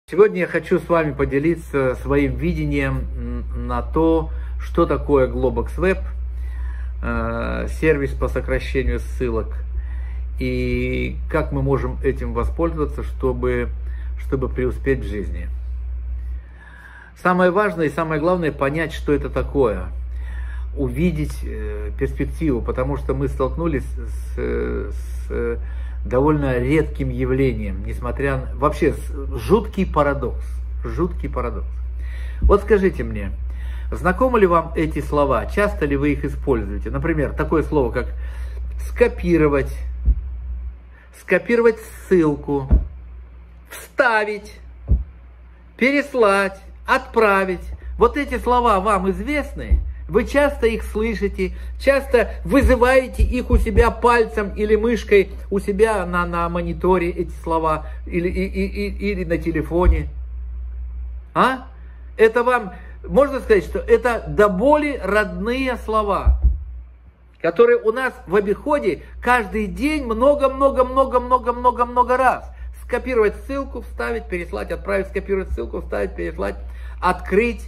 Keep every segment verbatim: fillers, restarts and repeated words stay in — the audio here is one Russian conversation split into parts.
Сегодня я хочу с вами поделиться своим видением на то, что такое Globox Web, сервис по сокращению ссылок, и как мы можем этим воспользоваться, чтобы, чтобы преуспеть в жизни. Самое важное и самое главное понять, что это такое, увидеть перспективу, потому что мы столкнулись с, с довольно редким явлением, несмотря на... Вообще, жуткий парадокс. Жуткий парадокс. Вот скажите мне, знакомы ли вам эти слова? Часто ли вы их используете? Например, такое слово, как скопировать, скопировать ссылку, вставить, переслать, отправить. Вот эти слова вам известны? Вы часто их слышите, часто вызываете их у себя пальцем или мышкой у себя на, на мониторе, эти слова, или, и, и, или на телефоне. А? Это вам, можно сказать, что это до боли родные слова, которые у нас в обиходе каждый день много-много-много-много-много-много раз. Скопировать ссылку, вставить, переслать, отправить, скопировать ссылку, вставить, переслать, открыть.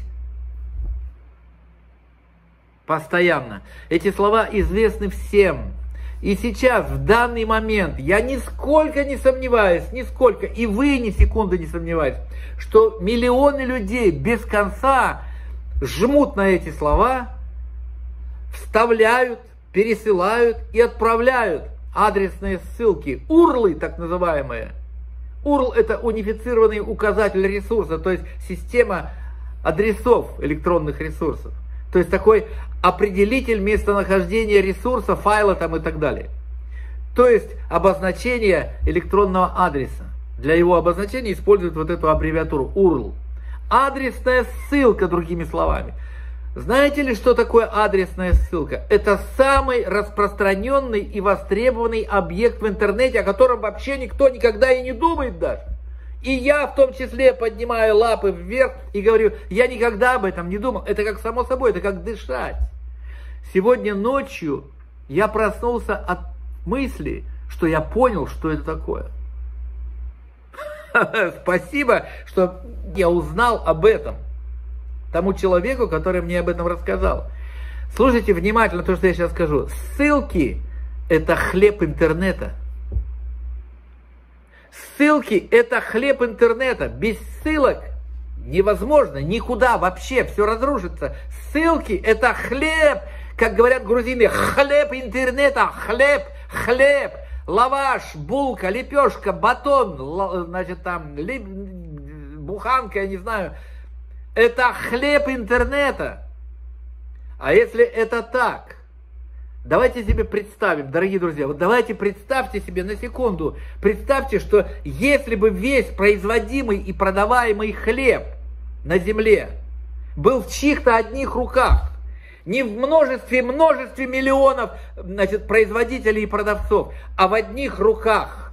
Постоянно. Эти слова известны всем. И сейчас, в данный момент, я нисколько не сомневаюсь, нисколько, и вы ни секунды не сомневаетесь, что миллионы людей без конца жмут на эти слова, вставляют, пересылают и отправляют адресные ссылки, урлы так называемые. урл – это унифицированный указатель ресурса, то есть система адресов электронных ресурсов. То есть такой определитель местонахождения ресурса, файла там и так далее. То есть обозначение электронного адреса. Для его обозначения используют вот эту аббревиатуру урл. Адресная ссылка, другими словами. Знаете ли, что такое адресная ссылка? Это самый распространенный и востребованный объект в интернете, о котором вообще никто никогда и не думает даже. И я в том числе поднимаю лапы вверх и говорю, я никогда об этом не думал. Это как само собой, это как дышать. Сегодня ночью я проснулся от мысли, что я понял, что это такое. Спасибо, что я узнал об этом тому человеку, который мне об этом рассказал. Слушайте внимательно то, что я сейчас скажу. Ссылки – это хлеб интернета. Ссылки – это хлеб интернета. Без ссылок невозможно никуда вообще, все разрушится. Ссылки – это хлеб, как говорят грузины, хлеб интернета, хлеб, хлеб, лаваш, булка, лепешка, батон, значит там, буханка, я не знаю. Это хлеб интернета. А если это так, давайте себе представим, дорогие друзья, вот давайте представьте себе на секунду, представьте, что если бы весь производимый и продаваемый хлеб на земле был в чьих-то одних руках, не в множестве, множестве миллионов, значит, производителей и продавцов, а в одних руках,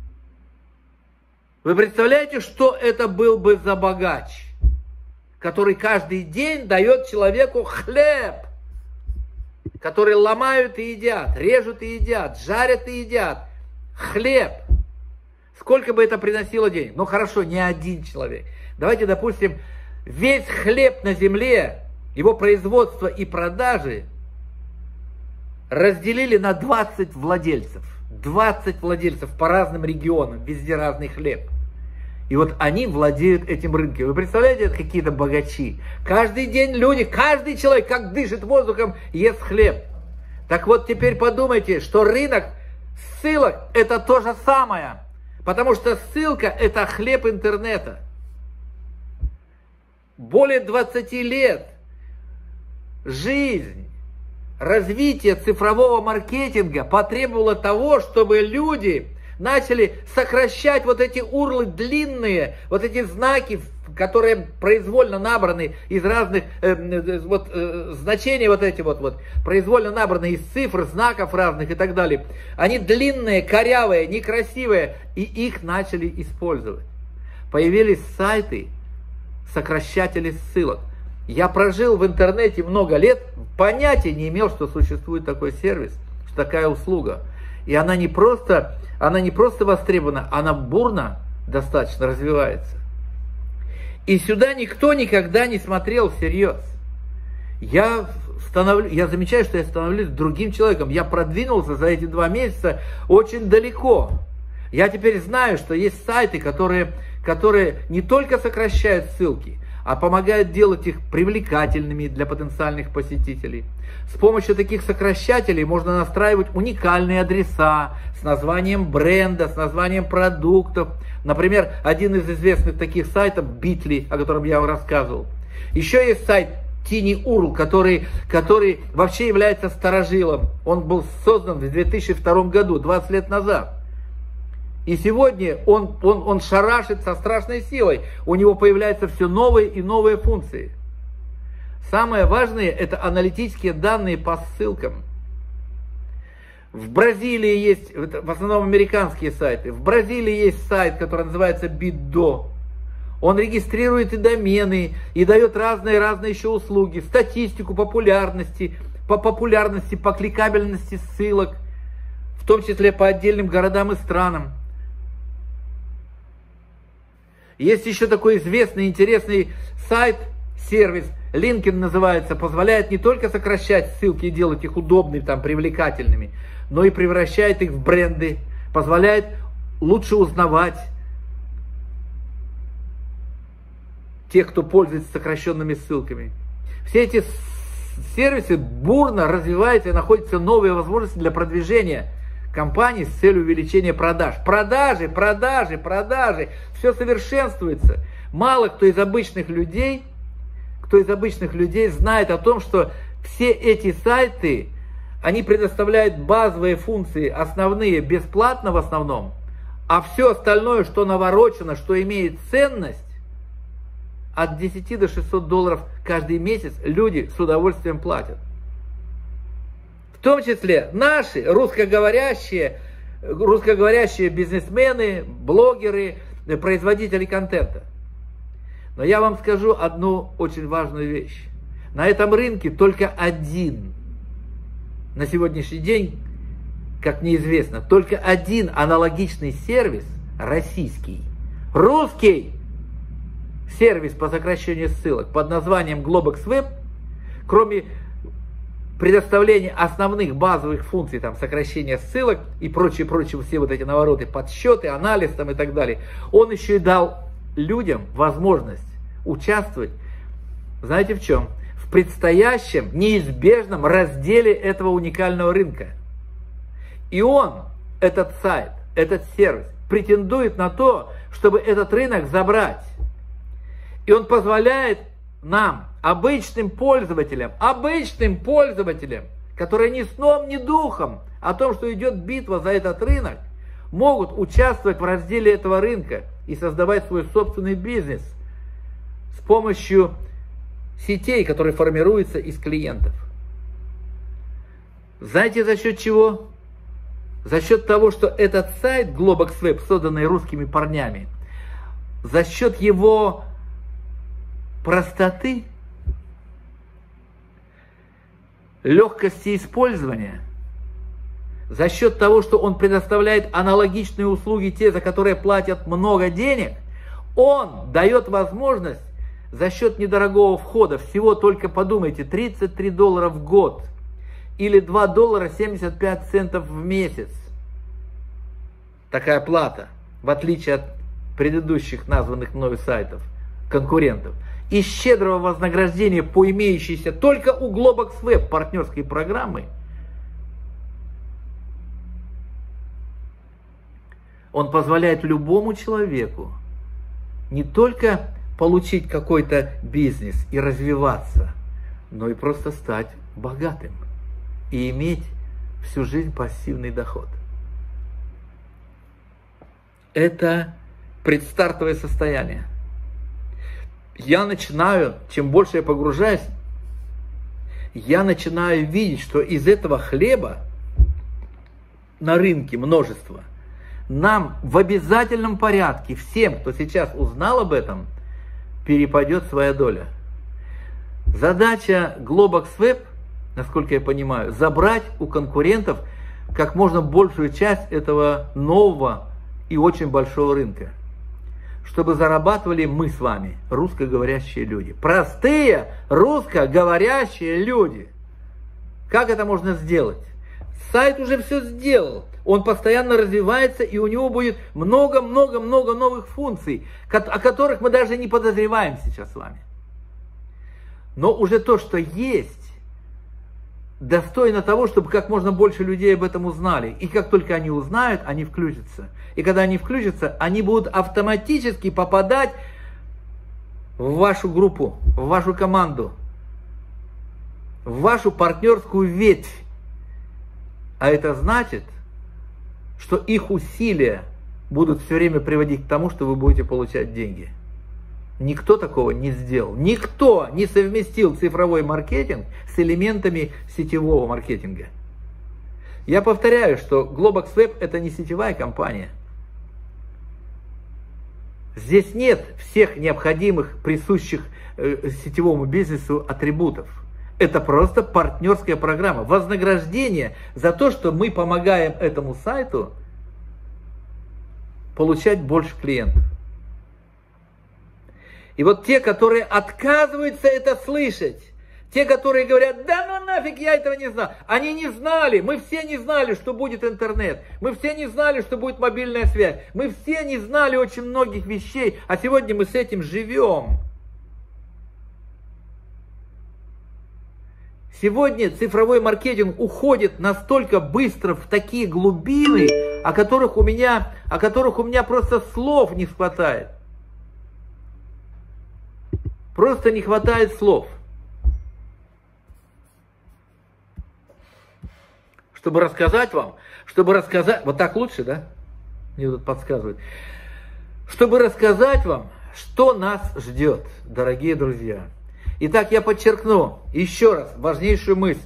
вы представляете, что это был бы за богач, который каждый день дает человеку хлеб, которые ломают и едят, режут и едят, жарят и едят. Хлеб. Сколько бы это приносило денег? Ну хорошо, не один человек. Давайте, допустим, весь хлеб на земле, его производство и продажи разделили на двадцать владельцев. двадцать владельцев по разным регионам, везде разный хлеб. И вот они владеют этим рынком. Вы представляете, это какие-то богачи. Каждый день люди, каждый человек, как дышит воздухом, ест хлеб. Так вот, теперь подумайте, что рынок ссылок – это то же самое. Потому что ссылка – это хлеб интернета. Более двадцати лет жизнь, развитие цифрового маркетинга потребовало того, чтобы люди начали сокращать вот эти урлы длинные, вот эти знаки, которые произвольно набраны из разных э, вот, э, значений, вот эти вот, вот, произвольно набраны из цифр, знаков разных и так далее. Они длинные, корявые, некрасивые, и их начали использовать. Появились сайты, сокращатели ссылок. Я прожил в интернете много лет, понятия не имел, что существует такой сервис, что такая услуга. И она не просто, она не просто востребована, она бурно достаточно развивается. И сюда никто никогда не смотрел всерьез. Я, становлю, я замечаю, что я становлюсь другим человеком. Я продвинулся за эти два месяца очень далеко. Я теперь знаю, что есть сайты, которые, которые не только сокращают ссылки, а помогают делать их привлекательными для потенциальных посетителей. С помощью таких сокращателей можно настраивать уникальные адреса с названием бренда, с названием продуктов. Например, один из известных таких сайтов Bitly, о котором я вам рассказывал. Еще есть сайт TinyURL, который, который вообще является старожилом. Он был создан в две тысячи втором году, двадцать лет назад. И сегодня он, он, он шарашит со страшной силой. У него появляются все новые и новые функции. Самое важное — это аналитические данные по ссылкам. В Бразилии есть, в основном американские сайты, в Бразилии есть сайт, который называется BitDo. Он регистрирует и домены, и дает разные-разные еще услуги, статистику популярности, по популярности, по кликабельности ссылок, в том числе по отдельным городам и странам. Есть еще такой известный, интересный сайт, сервис, LinkedIn называется, позволяет не только сокращать ссылки и делать их удобными, там, привлекательными, но и превращает их в бренды, позволяет лучше узнавать тех, кто пользуется сокращенными ссылками. Все эти сервисы бурно развиваются и находятся новые возможности для продвижения компаний с целью увеличения продаж. Продажи, продажи, продажи. Все совершенствуется. Мало кто из обычных людей, кто из обычных людей знает о том, что все эти сайты, они предоставляют базовые функции, основные, бесплатно в основном, а все остальное, что наворочено, что имеет ценность, от десяти до шестисот долларов каждый месяц люди с удовольствием платят. В том числе наши русскоговорящие, русскоговорящие бизнесмены, блогеры, производители контента. Но я вам скажу одну очень важную вещь. На этом рынке только один, на сегодняшний день, как мне известно, только один аналогичный сервис российский, русский сервис по сокращению ссылок под названием GloboxWeb, кроме предоставления основных базовых функций, там, сокращения ссылок и прочее, прочее, все вот эти навороты, подсчеты, анализ там и так далее, он еще и дал людям возможность участвовать, знаете в чем? В предстоящем, неизбежном разделе этого уникального рынка. И он, этот сайт, этот сервис, претендует на то, чтобы этот рынок забрать. И он позволяет нам, обычным пользователям, обычным пользователям, которые ни сном, ни духом о том, что идет битва за этот рынок, могут участвовать в разделе этого рынка и создавать свой собственный бизнес с помощью сетей, которые формируются из клиентов. Знаете, за счет чего? За счет того, что этот сайт GloboxWeb, созданный русскими парнями, за счет его простоты, легкости использования, за счет того, что он предоставляет аналогичные услуги, те, за которые платят много денег, он дает возможность за счет недорогого входа, всего только подумайте, тридцать три доллара в год или два доллара семьдесят пять центов в месяц. Такая плата, в отличие от предыдущих названных мною сайтов, конкурентов. И щедрого вознаграждения по имеющейся только у GloboxWeb партнерской программы, он позволяет любому человеку не только получить какой-то бизнес и развиваться, но и просто стать богатым и иметь всю жизнь пассивный доход. Это предстартовое состояние. Я начинаю, чем больше я погружаюсь, я начинаю видеть, что из этого хлеба на рынке множество. Нам в обязательном порядке, всем, кто сейчас узнал об этом, перепадет своя доля. Задача GloboxWeb, насколько я понимаю, забрать у конкурентов как можно большую часть этого нового и очень большого рынка. чтобы зарабатывали мы с вами, русскоговорящие люди. Простые русскоговорящие люди. Как это можно сделать? Сайт уже все сделал. Он постоянно развивается, и у него будет много-много-много новых функций, о которых мы даже не подозреваем сейчас с вами. Но уже то, что есть, достойно того, чтобы как можно больше людей об этом узнали. И как только они узнают, они включатся. И когда они включатся, они будут автоматически попадать в вашу группу, в вашу команду, в вашу партнерскую ветвь. А это значит, что их усилия будут все время приводить к тому, что вы будете получать деньги. Никто такого не сделал. Никто не совместил цифровой маркетинг с элементами сетевого маркетинга. Я повторяю, что Globox Web это не сетевая компания. Здесь нет всех необходимых, присущих э, сетевому бизнесу атрибутов. Это просто партнерская программа. Вознаграждение за то, что мы помогаем этому сайту получать больше клиентов. И вот те, которые отказываются это слышать, те, которые говорят, да ну нафиг, я этого не знал. Они не знали, мы все не знали, что будет интернет. Мы все не знали, что будет мобильная связь. Мы все не знали очень многих вещей, а сегодня мы с этим живем. Сегодня цифровой маркетинг уходит настолько быстро в такие глубины, о которых у меня, о которых у меня просто слов не хватает. Просто не хватает слов. Чтобы рассказать вам, чтобы рассказать, вот так лучше, да? Мне тут подсказывают. Чтобы рассказать вам, что нас ждет, дорогие друзья. Итак, я подчеркну еще раз важнейшую мысль.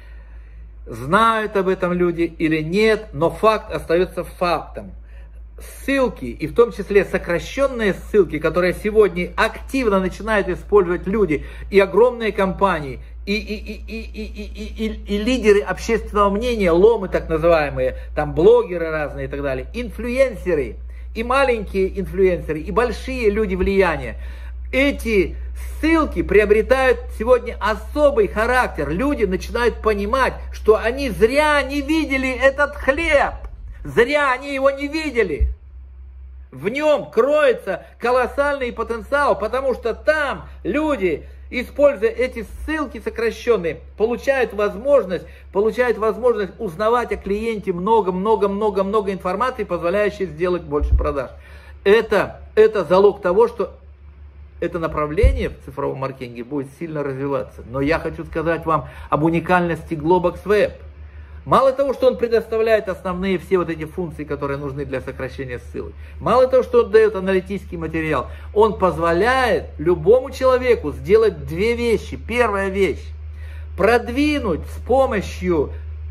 Знают об этом люди или нет, но факт остается фактом. Ссылки, и в том числе сокращенные ссылки, которые сегодня активно начинают использовать люди и огромные компании, и, и, и, и, и, и, и, и лидеры общественного мнения, ломы так называемые, там блогеры разные и так далее, инфлюенсеры, и маленькие инфлюенсеры, и большие люди влияния. Эти ссылки приобретают сегодня особый характер. Люди начинают понимать, что они зря не видели этот хлеб. Зря они его не видели. В нем кроется колоссальный потенциал, потому что там люди, используя эти ссылки сокращенные, получают возможность, получают возможность узнавать о клиенте много-много-много-много информации, позволяющей сделать больше продаж. Это, это залог того, что это направление в цифровом маркетинге будет сильно развиваться. Но я хочу сказать вам об уникальности Globox Web. Мало того, что он предоставляет основные все вот эти функции, которые нужны для сокращения ссылок. Мало того, что он дает аналитический материал. Он позволяет любому человеку сделать две вещи. Первая вещь. Продвинуть с помощью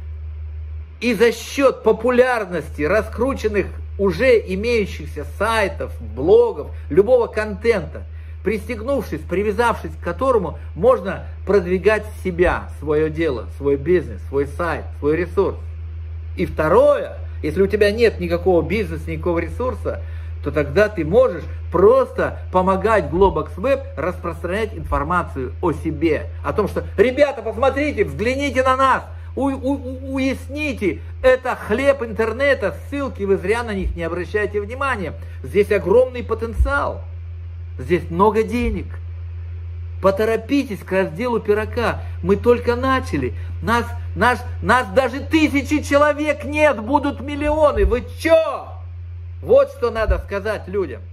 и за счет популярности раскрученных уже имеющихся сайтов, блогов, любого контента, пристегнувшись, привязавшись к которому можно продвигать себя, свое дело, свой бизнес, свой сайт, свой ресурс. И второе, если у тебя нет никакого бизнеса, никакого ресурса, то тогда ты можешь просто помогать Globox Web распространять информацию о себе. О том, что, ребята, посмотрите, взгляните на нас, у, у, уясните, это хлеб интернета, ссылки, вы зря на них не обращайте внимания. Здесь огромный потенциал. Здесь много денег. Поторопитесь к разделу пирога. Мы только начали. Нас, нас, нас даже тысячи человек нет, будут миллионы. Вы чё? Вот что надо сказать людям.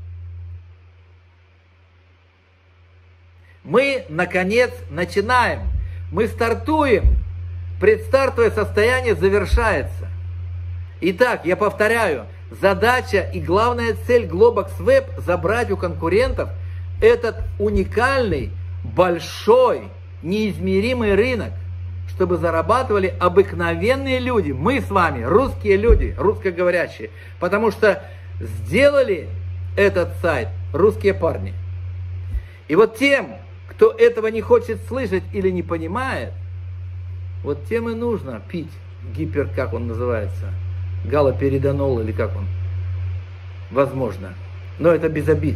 Мы, наконец, начинаем. Мы стартуем. Предстартовое состояние завершается. Итак, я повторяю. Задача и главная цель Globox Web – забрать у конкурентов этот уникальный, большой, неизмеримый рынок, чтобы зарабатывали обыкновенные люди. Мы с вами, русские люди, русскоговорящие, потому что сделали этот сайт русские парни. И вот тем, кто этого не хочет слышать или не понимает, вот тем и нужно пить гипер, как он называется, галоперидонол или как он, возможно. Но это без обид.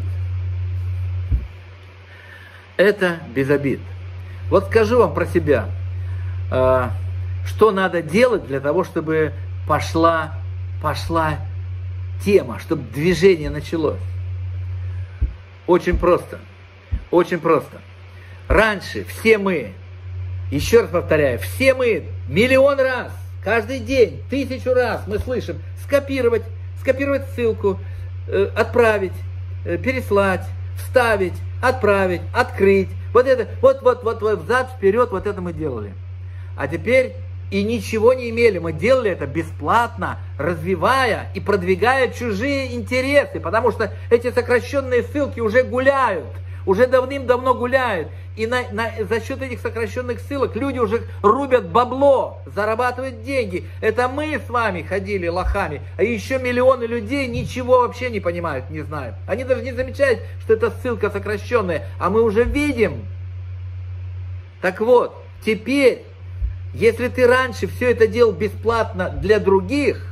Это без обид. Вот скажу вам про себя, что надо делать для того, чтобы пошла, пошла тема, чтобы движение началось. Очень просто. Очень просто. Раньше все мы, еще раз повторяю, все мы миллион раз, каждый день, тысячу раз мы слышим скопировать, скопировать ссылку, э, отправить, э, переслать, вставить, отправить, открыть. Вот это, вот, вот, вот, вот, взад, вперед, вот это мы делали. А теперь и ничего не имели, мы делали это бесплатно, развивая и продвигая чужие интересы, потому что эти сокращенные ссылки уже гуляют, уже давным-давно гуляют. И на, на, за счет этих сокращенных ссылок люди уже рубят бабло, зарабатывают деньги. Это мы с вами ходили лохами, а еще миллионы людей ничего вообще не понимают, не знают. Они даже не замечают, что это ссылка сокращенная, а мы уже видим. Так вот, теперь, если ты раньше все это делал бесплатно для других,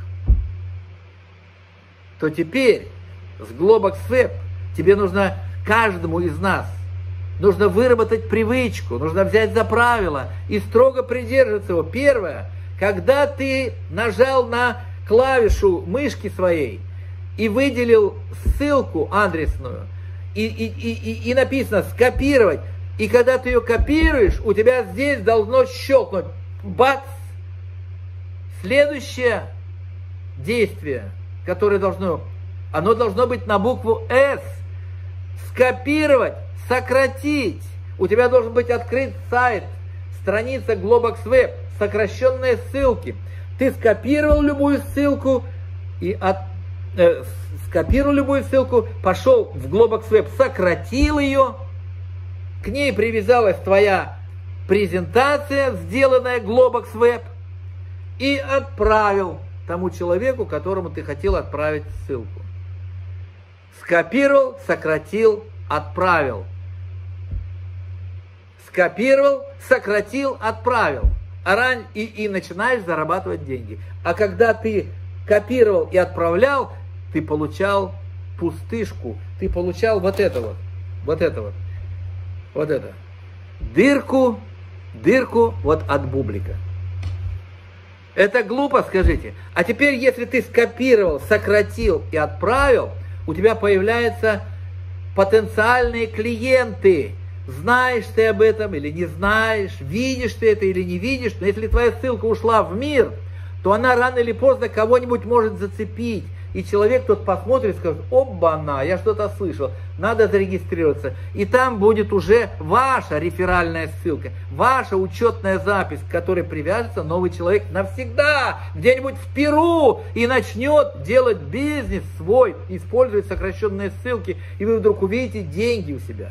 то теперь с Globox Web тебе нужно каждому из нас нужно выработать привычку, нужно взять за правило и строго придерживаться его. Первое, когда ты нажал на клавишу мышки своей и выделил ссылку адресную, и, и, и, и написано «скопировать», и когда ты ее копируешь, у тебя здесь должно щелкнуть бац! Следующее действие, которое должно, оно должно быть на букву «С». Скопировать, сократить. У тебя должен быть открыт сайт, страница Globox Web, сокращенные ссылки. Ты скопировал любую ссылку и от, э, скопировал любую ссылку, пошел в Globox Web, сократил ее, к ней привязалась твоя презентация, сделанная Globox Web, и отправил тому человеку, которому ты хотел отправить ссылку. Скопировал, сократил, отправил. Скопировал, сократил, отправил. А ран... и, и начинаешь зарабатывать деньги. А когда ты копировал и отправлял, ты получал пустышку. Ты получал вот это вот. Вот это вот. Вот это. Дырку, дырку вот от бублика. Это глупо, скажите. А теперь, если ты скопировал, сократил и отправил, у тебя появляются потенциальные клиенты. Знаешь ты об этом или не знаешь, видишь ты это или не видишь, но если твоя ссылка ушла в мир, то она рано или поздно кого-нибудь может зацепить. И человек тот посмотрит и скажет: оба-на, я что-то слышал, надо зарегистрироваться. И там будет уже ваша реферальная ссылка, ваша учетная запись, к которой привяжется новый человек навсегда, где-нибудь в Перу, и начнет делать бизнес свой, использовать сокращенные ссылки, и вы вдруг увидите деньги у себя.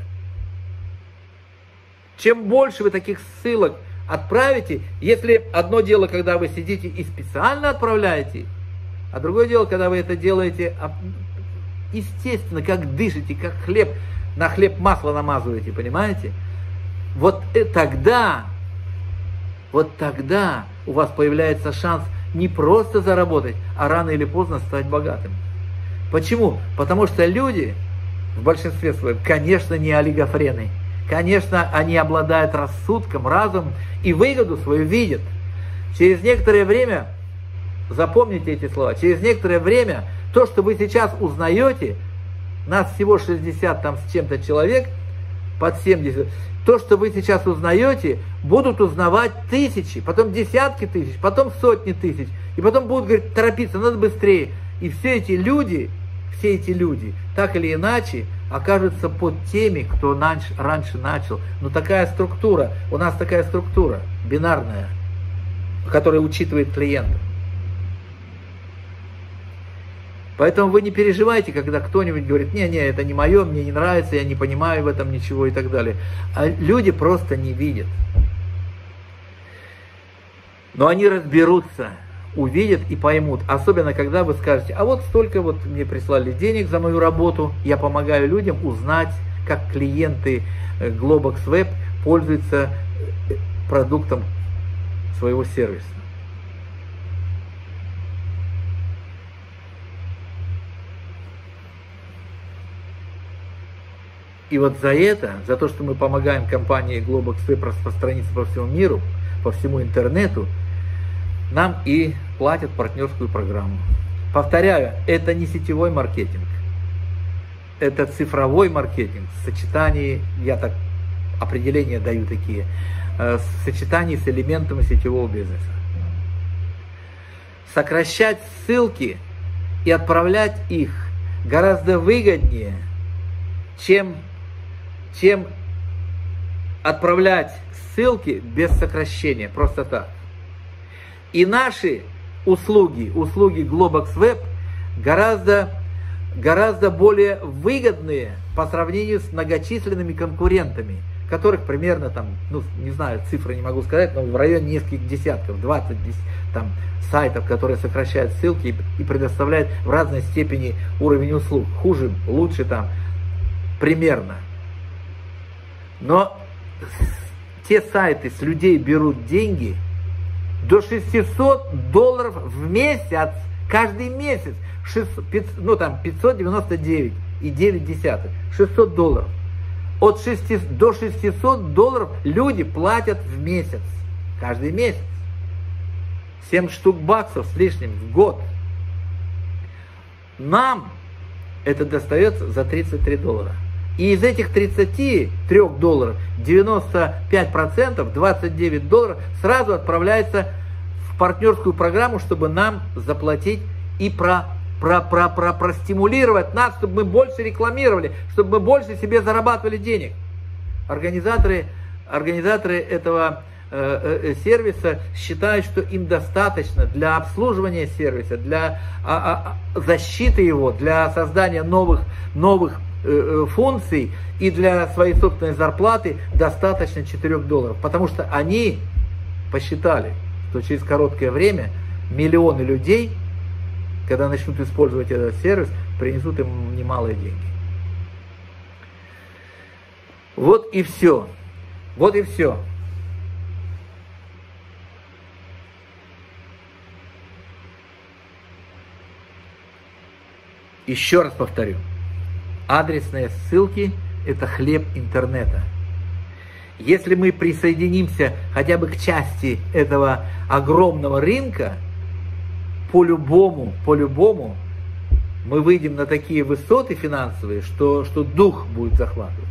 Чем больше вы таких ссылок отправите, если одно дело, когда вы сидите и специально отправляете, а другое дело, когда вы это делаете естественно, как дышите, как хлеб, на хлеб масло намазываете, понимаете? Вот тогда, вот тогда у вас появляется шанс не просто заработать, а рано или поздно стать богатым. Почему? Потому что люди в большинстве своем, конечно, не олигофрены. Конечно, они обладают рассудком, разумом и выгоду свою видят. Через некоторое время, запомните эти слова, через некоторое время то, что вы сейчас узнаете, нас всего шестьдесят там с чем-то человек, под семьдесят, то, что вы сейчас узнаете, будут узнавать тысячи, потом десятки тысяч, потом сотни тысяч, и потом будут говорить: торопиться, надо быстрее. И все эти люди, все эти люди, так или иначе, окажутся под теми, кто раньше начал. Но такая структура, у нас такая структура, бинарная, которая учитывает клиента. Поэтому вы не переживайте, когда кто-нибудь говорит: не-не, это не мое, мне не нравится, я не понимаю в этом ничего и так далее. А люди просто не видят. Но они разберутся, увидят и поймут. Особенно, когда вы скажете: а вот столько вот мне прислали денег за мою работу, я помогаю людям узнать, как клиенты Globox Web пользуются продуктом своего сервиса. И вот за это, за то, что мы помогаем компании GloboxWeb распространиться по всему миру, по всему интернету, нам и платят партнерскую программу. Повторяю, это не сетевой маркетинг, это цифровой маркетинг в сочетании, я так определения даю такие, в сочетании с элементами сетевого бизнеса. Сокращать ссылки и отправлять их гораздо выгоднее, чем, чем отправлять ссылки без сокращения, просто так. И наши услуги, услуги GloboxWeb гораздо, гораздо более выгодные по сравнению с многочисленными конкурентами, которых примерно там, ну, не знаю, цифры не могу сказать, но в районе нескольких десятков, двадцать там, сайтов, которые сокращают ссылки и, и предоставляют в разной степени уровень услуг. Хуже, лучше там, примерно. Но те сайты с людей берут деньги до шестисот долларов в месяц, каждый месяц, шестьсот, ну там пятьсот девяносто девять и девять десятых, шестьсот долларов. От шестисот до шестисот долларов люди платят в месяц, каждый месяц. семь штук баксов с лишним в год. Нам это достается за тридцать три доллара. И из этих тридцати трёх долларов девяносто пять процентов, двадцать девять долларов сразу отправляется в партнерскую программу, чтобы нам заплатить и про, про, про, про, простимулировать нас, чтобы мы больше рекламировали, чтобы мы больше себе зарабатывали денег. Организаторы, организаторы этого э, э, сервиса считают, что им достаточно для обслуживания сервиса, для а, а, защиты его, для создания новых, новых функций и для своей собственной зарплаты достаточно четырёх долларов. Потому что они посчитали, что через короткое время миллионы людей, когда начнут использовать этот сервис, принесут им немалые деньги. Вот и все. Вот и все. Еще раз повторю. Адресные ссылки – это хлеб интернета. Если мы присоединимся хотя бы к части этого огромного рынка, по-любому, по-любому мы выйдем на такие высоты финансовые, что, что дух будет захватывать.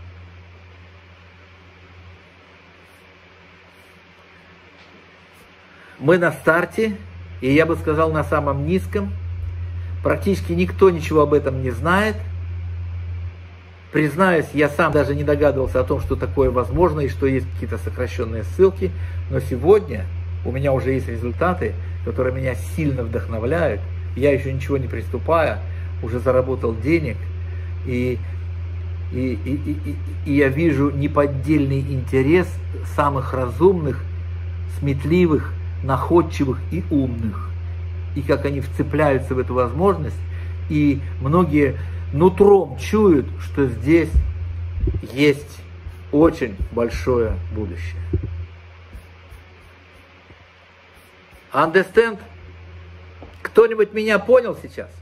Мы на старте, и я бы сказал, на самом низком. Практически никто ничего об этом не знает. Признаюсь, я сам даже не догадывался о том, что такое возможно и что есть какие-то сокращенные ссылки. Но сегодня у меня уже есть результаты, которые меня сильно вдохновляют. Я еще ничего не приступая, уже заработал денег. И, и, и, и, и, и я вижу неподдельный интерес самых разумных, сметливых, находчивых и умных. И как они вцепляются в эту возможность. И многие нутром чуют, что здесь есть очень большое будущее. Understand? Кто-нибудь меня понял сейчас?